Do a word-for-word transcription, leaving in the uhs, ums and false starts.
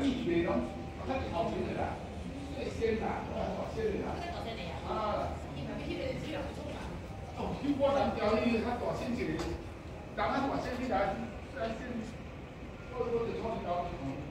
意味拢较后面的啦，最先啦，我大先的啦。啊。哦，迄我南调迄较大先一个，人较大先起来，先先，我我就创高。